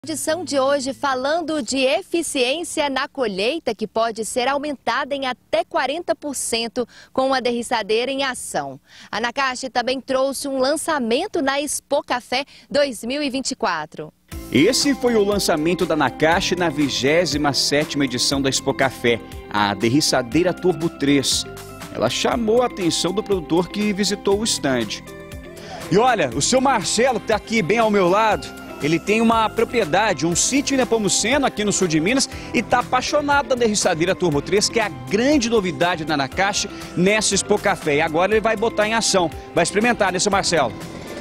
Edição de hoje falando de eficiência na colheita que pode ser aumentada em até 40% com a derriçadeira em ação. A Anacache também trouxe um lançamento na Expo Café 2024. Esse foi o lançamento da Anacache na 27ª edição da Expo Café, a derriçadeira Turbo 3. Ela chamou a atenção do produtor que visitou o estande. E olha, o seu Marcelo está aqui bem ao meu lado. Ele tem uma propriedade, um sítio em Nepomuceno, aqui no sul de Minas, e está apaixonado da derriçadeira Turbo 3, que é a grande novidade da Anacache nessa Expo Café. E agora ele vai botar em ação. Vai experimentar, né, seu Marcelo?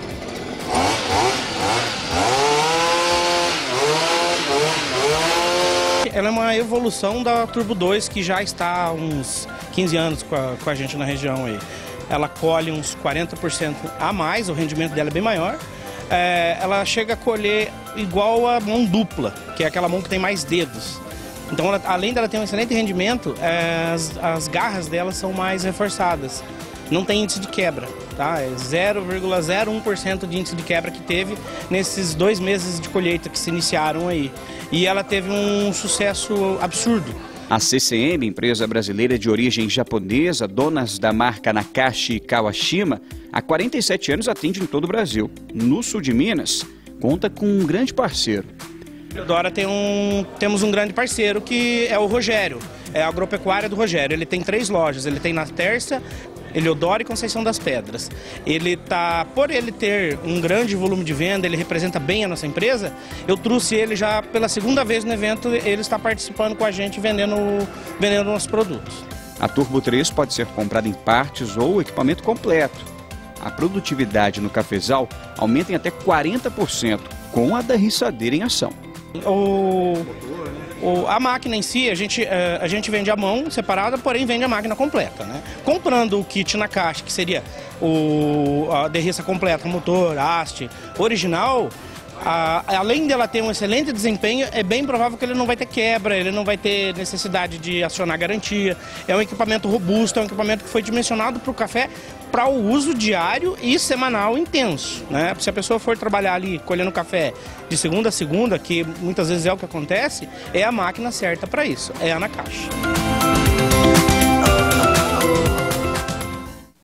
Ela é uma evolução da Turbo 2, que já está há uns 15 anos com a gente na região aí. Ela colhe uns 40% a mais, o rendimento dela é bem maior. Ela chega a colher igual a mão dupla, que é aquela mão que tem mais dedos. Então, além dela ter um excelente rendimento, as garras dela são mais reforçadas. Não tem índice de quebra, tá? É 0,01% de índice de quebra que teve nesses 2 meses de colheita que se iniciaram aí. E ela teve um sucesso absurdo. A CCM, empresa brasileira de origem japonesa, donas da marca Anacache e Kawashima, há 47 anos atende em todo o Brasil. No sul de Minas, conta com um grande parceiro. Agora temos um grande parceiro que é o Rogério, é a agropecuária do Rogério. Ele tem 3 lojas, ele tem na Tércia, Eleodoro e Conceição das Pedras. Por ele ter um grande volume de venda, ele representa bem a nossa empresa. Eu trouxe ele já pela 2ª vez no evento, ele está participando com a gente vendendo nossos produtos. A Turbo 3 pode ser comprada em partes ou equipamento completo. A produtividade no cafezal aumenta em até 40% com a derriçadeira em ação. A máquina em si, a gente vende a mão separada, porém vende a máquina completa, né? Comprando o kit na caixa, que seria a derriça completa, motor, haste, original, além dela ter um excelente desempenho, é bem provável que ele não vai ter quebra, ele não vai ter necessidade de acionar garantia. É um equipamento robusto, é um equipamento que foi dimensionado para o café para o uso diário e semanal intenso, né? Se a pessoa for trabalhar ali colhendo café de segunda a segunda, que muitas vezes é o que acontece, é a máquina certa para isso, é a Anacache.